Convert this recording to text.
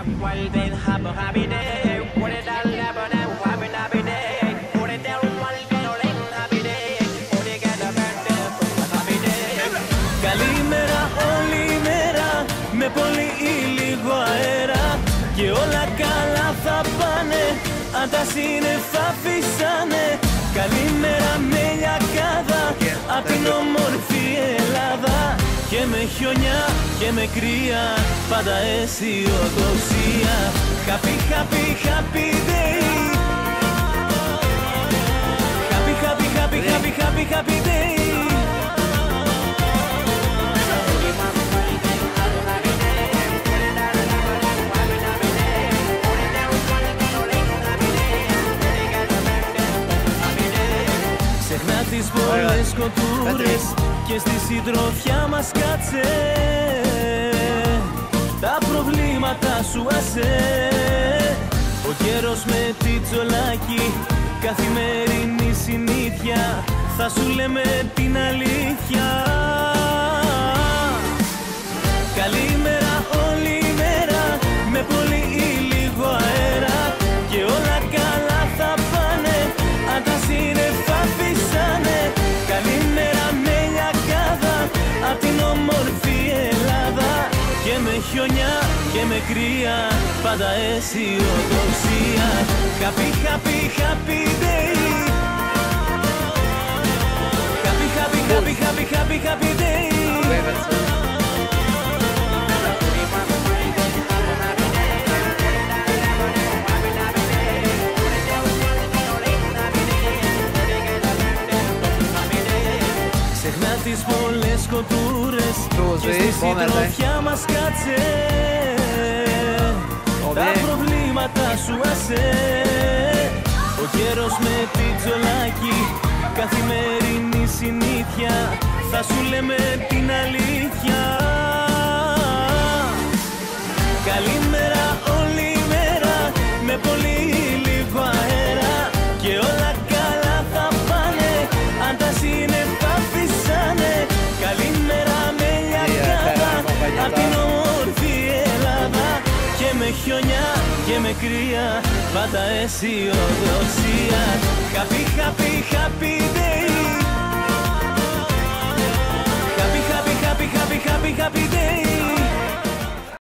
Καλημέρα όλη η μέρα, με πολύ ή λίγο αέρα, και όλα καλά θα πάνε, αν τα σύννεφα φυσάνε. Καλημέρα με λιακάδα, απ' την όμορφη Ελλάδα, και με χιονιά και με κρύα, πάντα αισιοδοξία. Happy, happy, happy day. Happy, happy, happy, happy, happy, happy day. Ξεχνά τις πολλές κοντούρες και στη συντροφιά μας κάτσε, τα προβλήματα σου άσε. Ο καιρός με τη τζολάκι, καθημερινή συνήθεια, θα σου λέμε την αλήθεια. Καλημέρα όλη η μέρα, με πολύ ή λίγο αέρα, και όλα καλά θα πάνε, αν τα σύννεφα φυσάνε. Καλημέρα με λιακάδα, απ' την όμορφη Ελλάδα, και με χιονιά και με κρύα, πάντα αισιοδοξία. Happy, happy, happy day. Happy, happy, happy, happy, happy, happy day. Ξεχνά τις πολλές κοντούρες και στη συντροφιά μας κάτσε, τα προβλήματα σου άσε. Ο καιρός με τη τζολάκι, καθημερινή συνήθεια, θα σου λέμε την αλήθεια. Καλημέρα όλη η μέρα, με πολύ λίγο αέρα, και όλα καλά θα πάνε, αν τα σύννεφα φυσάνε. Καλημέρα με λιακάδα, απ' την όμορφη Ελλάδα, και με χιονιά και με κρύα, πάντα αισιοδοξία. Happy, happy, happy day. Happy, happy, happy, happy, happy, happy day.